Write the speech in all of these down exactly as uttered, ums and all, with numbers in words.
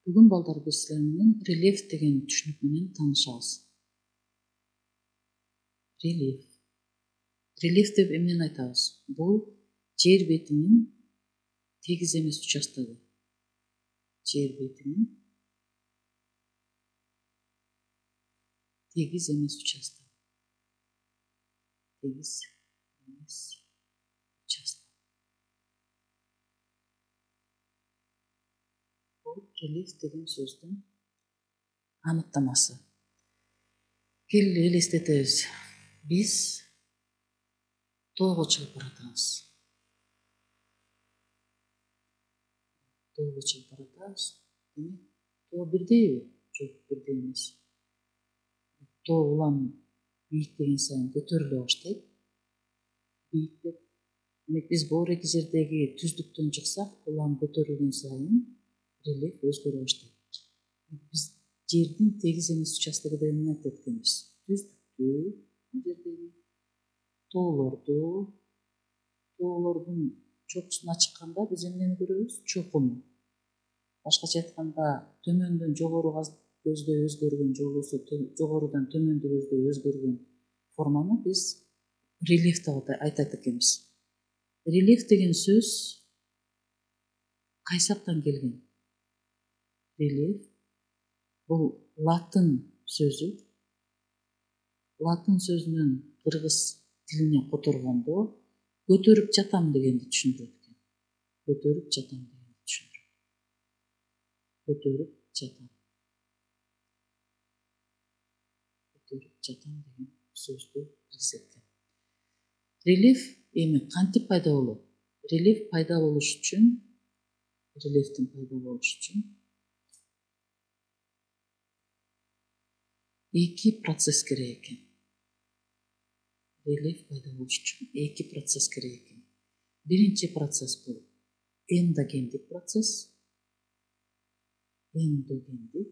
Бүгүн балдар биз силер менен рельеф деген түшүнүк менен таанышабыз. Рельеф. Рельеф деп эмнени айтабыз? Бул жер бетинин тегиз эмес участогу. Жер бетинин тегиз эмес участогу. Тегиз эмес участок. Бул рельеф деген сөздүн аныктамасы. Келгиле элестетебиз. Биз тоого чыгып баратабыз. Тоого чыгып баратабыз. Демек, тоо бирдейби? Жок, бирдей эмес. Тоо улам бийиктеген сайын көтөрүлө баштайт. Бийиктеп, демек биз боореки жердеги түздүктөн чыксак, улам көтөрүлгөн сайын рельеф өзгөрө баштайт. Биз жердин тегиз эмес участогу деп эмне айтат экенбиз? Түздүктү, жердеги тоолорду, тоолордун чокусуна чыкканда биз эмнени көрөбүз? Чокуну. Башкача айтканда, төмөндөн жогору көздөй өзгөргөн же болбосо жогорудан төмөндү көздөй өзгөргөн форманы биз рельеф деп айтат экенбиз. Рельеф деген сөз кайсы жактан келген? Рельеф бул латын сөзү. Латын сөзүнөн кыргыз тилине которгондо көтөрүп жатам дегенди түшүндүрөт экен. Көтөрүп жатам дегенди түшүндүрөт. Көтөрүп жатам. Көтөрүп жатам деген сөздү киргизет. Рельеф эми кантип пайда болот? Рельеф пайда болуш үчүн, рельефтин пайда болуш үчүн эки процесс керек экен. Рельеф пайда болуш үчүн эки процесс керек экен. Биринчи процесс бул эндогендик процесс. Эндогендик.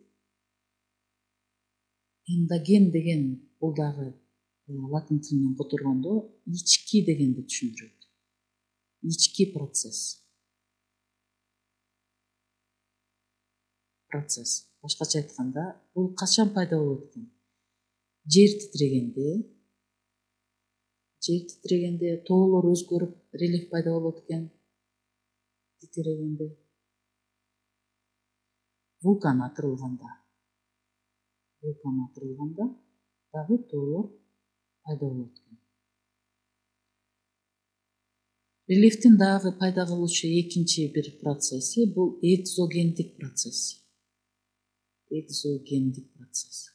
Эндоген деген бул дагы латын тилинен которгондо ички дегенди түшүндүрөт. Ички процесс. Процесс. Башкача айтканда, бул качан пайда болот экен? Жер титирегенде, жер титирегенде тоолор өзгөрүп, рельеф пайда болот экен. Титирегенде. Вулкан атырылганда, вулкан атырылганда дагы тоолор пайда болот экен. Рельефтин дагы пайда кылуучу экинчи бир процесси бул экзогендик процесс. Экзогендик процесс.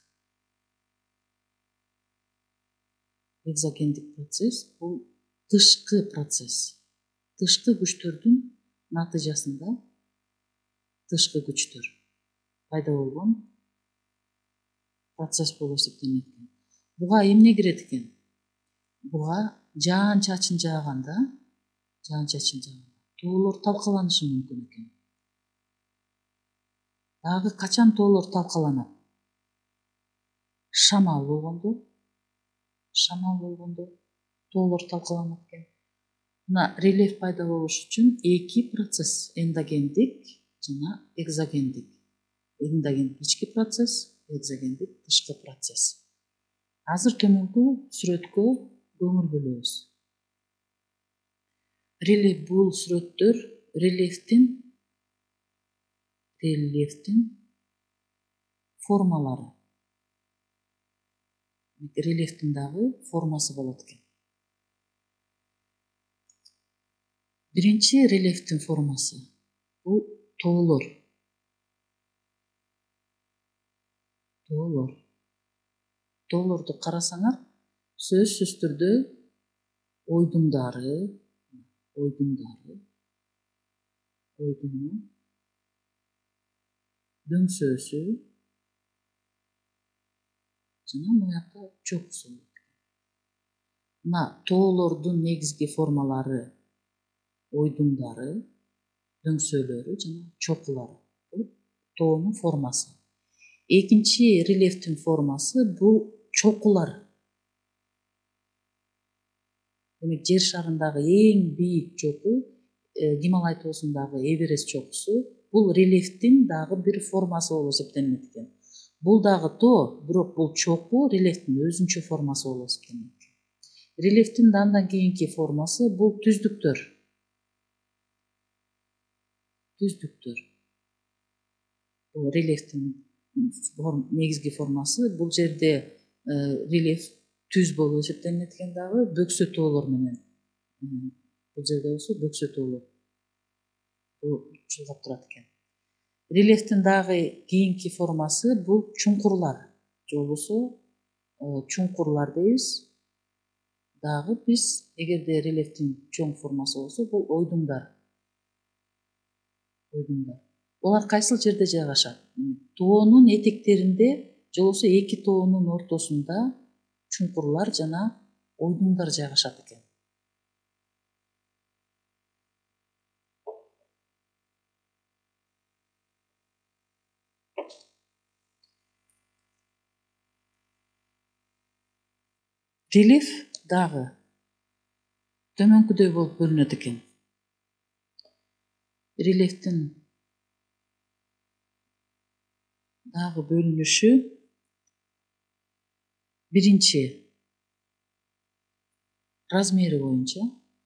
Экзогендик процесс бул тышкы процесс. Тышкы күчтөрдүн натыйжасында тышкы күчтөр пайда болгон процесс болуп эсептелет экен. Буга эмне кирет экен? Буга жаан-чачын жааганда, жаан-чачын жааганда тоолор талкаланышы мүмкүн экен. Дагы качан тоолор талкаланат? Шамал болгондо, шамал болгондо тоолор талкаланат экен. Мына рельеф пайда болуш үчүн эки процесс: эндогендик жана экзогендик. Эндогендик ички процесс, экзогендик тышкы процесс. Азыр төмөнкү сүрөткө көңүл бөлөбүз. Рельеф бул сүрөттөр рельефтин рельефтин формалары. Рельефтин дагы формасы болот экен. Биринчи рельефтин формасы бул тоолор. Тоолор. Тоолорду карасаңар, сөзсүз түрдө ойдуңдары, ойдуңдары, ойдуңу, дөңсөөсү жана муякта чокусу болот экен. Мына тоолордун негизги формалары ойдуңдары, дөңсөөлөрү жана чокулары. Бул тоонун формасы. Экинчи рельефтин формасы бул чокулар. Демек, жер шарындагы эң бийик чоку, Гималай тоосундагы Эверест чокусу бул рельефтин дагы бир формасы болуп эсептелинет экен. Бул дагы тоо, бирок бул чокуу рельефтин өзүнчө формасы болуп эсептелинет экен. Рельефтин андан кийинки формасы бул түздүктөр. Түздүктөр. Бул рельефтин негизги формасы. Бул жерде рельеф түз болуп эсептелинет экен дагы, бөксө тоолор менен. Бул жерде болсо бөксө тоолор чулгап турат экен. Рельефтин дагы кийинки формасы бул чуңкурлар, же болбосо чуңкурлар дейбиз. Дагы биз эгерде рельефтин чоң формасы болсо, бул ойдуңдар. Ойдуңдар. Олар кайсыл жерде жайгашат? Тоонун этектеринде, же болбосо эки тоонун ортосунда чуңкурлар жана ойдуңдар жайгашат экен. Рельеф дагы төмөнкүдөй болуп бөлүнөт экен. Рельефтин дагы бөлүнүшү биринчи размери боюнча,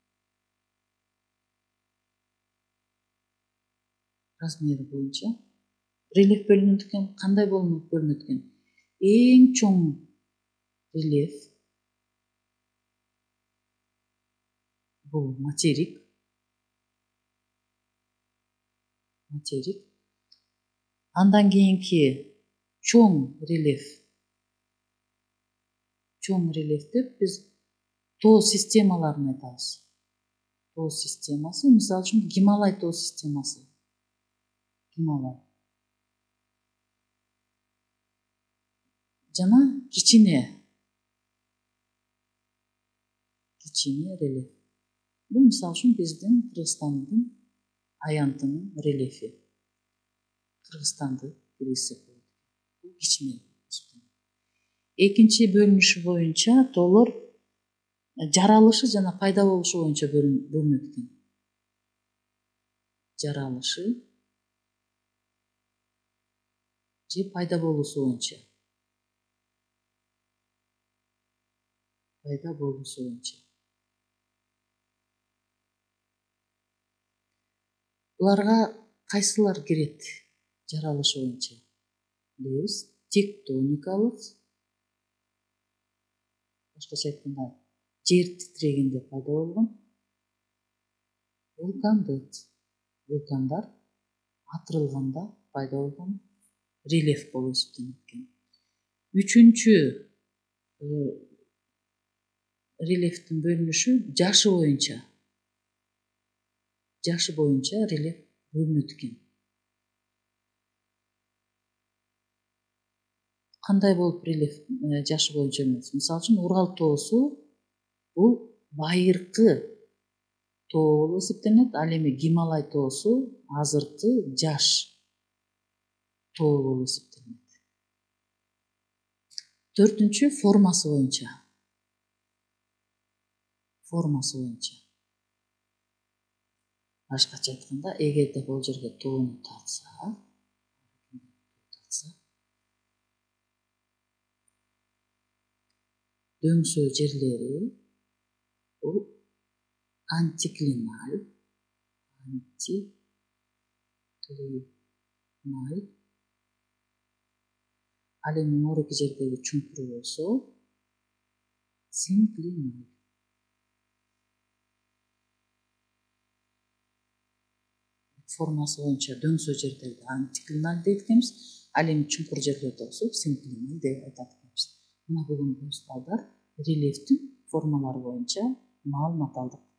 размери боюнча рельеф бөлүнөт экен. Кандай болуп бөлүнөт экен? Эң чоң рельеф бул материк. Материк. Андан кийинки чоң рельеф. Чоң рельеф деп биз тоо системаларын айтабыз. Тоо системасы, мисалы үчүн Гималай тоо системасы. Гималай. Жана кичине кичине рельеф. Бул мисалы үчүн биздин Кыргызстандын аянтынын рельефи. Кыргызстанды киргизсек болот. Бул кичине. Экинчи бөлүнүшү боюнча тоолор жаралышы жана пайда болушу боюнча бөлүнөт экен. Жаралышы же пайда болуусу боюнча. Пайда болуусу боюнча. Буларга кайсылар кирет? Жаралышы боюнча. Биз тектоникалык, башкача айтканда, жер титирегенде пайда болгон, вулкандык, вулкандар атырылганда пайда болгон рельеф болуп эсептелинет экен. Үчүнчү рельефтин бөлүнүшү жашы боюнча. Жашы боюнча рельеф бөлүнөт экен. Кандай болуп рельеф жашы боюнча эмес? Мисалы үчүн Урал тоосу бул байыркы тоо болуп эсептелинет. Ал эми Гималай тоосу азыркы жаш тоо болуп эсептелинет. Төртүнчү формасы боюнча. Формасы боюнча. Башкача айтканда, эгерде бул жерге тоону тартса, тартса, дөңсө жерлери бул антиклиналь, антиклиналь. Ал эми морики жердеги чуңкуру болсо синклиналь. Формасы боюнча дөңсө жерлерди антиклиналь дейт экенбиз, ал эми чуңкур жерлерде болсо синклиналь деп айтат экенбиз. Мына бүгүн балдар рельефтин формалары боюнча маалымат алдык.